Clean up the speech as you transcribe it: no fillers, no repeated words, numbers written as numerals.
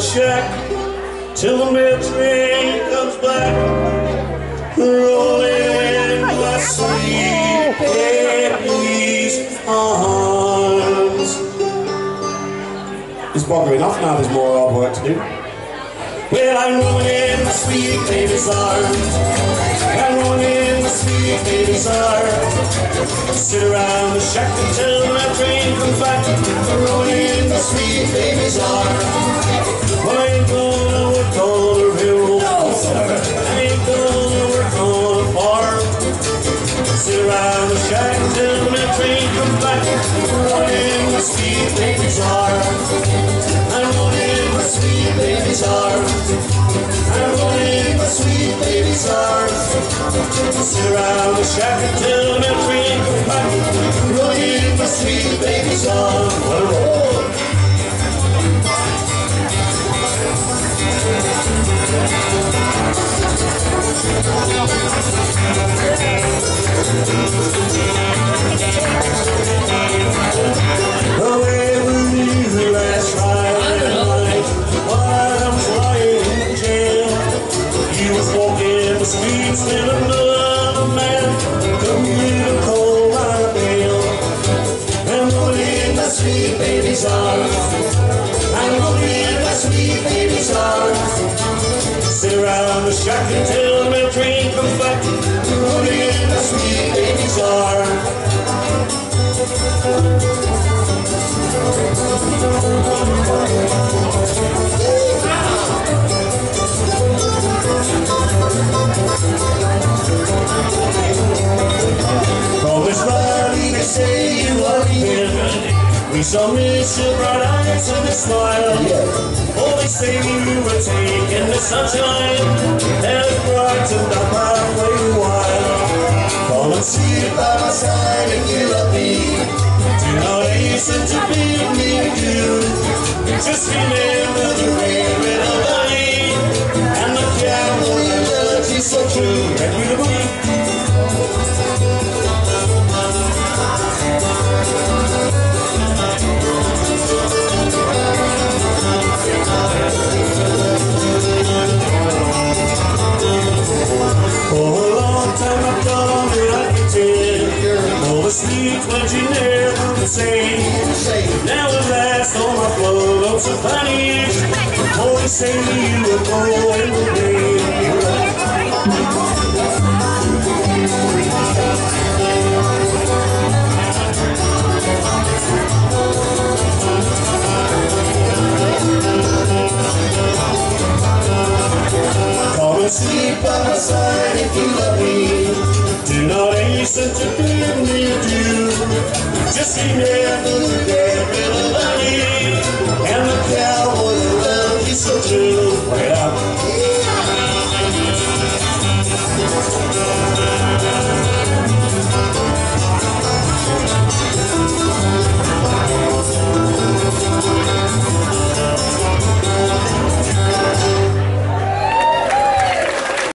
shack till the mail train comes back, rolling my sweet baby's arms. It's bugger enough now, there's more hard work to do. Well, I'm rolling in my sweet baby's arms. I'm rolling in my sweet baby's arms. Sit around the shack until my train comes back. I'm rolling in my sweet baby's arms. Well, I ain't gonna work on the railroad. I ain't gonna work on a farm. Sit around the shack until my train comes back. I'm rolling in my sweet baby's arms. I'm rolling in my sweet baby's arms. I'm rolling in my sweet baby's arms. Sit around the shack until my train comes back. Rolling in my sweet baby's arms. What a roll! Away with me the last Friday night while I'm lying in jail. He was walking the streets with another man, coming to call my bail. I'm rolling in my sweet baby's arms. I'm rolling in my sweet baby's arms. Sit around the shack until my train comes back. Rolling in my sweet baby's arms. Promise Riley, they say you are here. We shall miss your bright eyes and a smile. Oh, they say you were taking the sunshine and it brightened up our way a while. Come and sit by my side if you love me. Do not hasten to bid me adieu. Just remember the red of honey and the cowboy that loves you so true. And we the boogie. For a long time I've done it, I can tell. All the sweet words you never would say. Now at last all my flow-ups are vanished. Always say you were going away. Come and sleep by my side if you love me. Do not hasten to bid me adieu. Just remember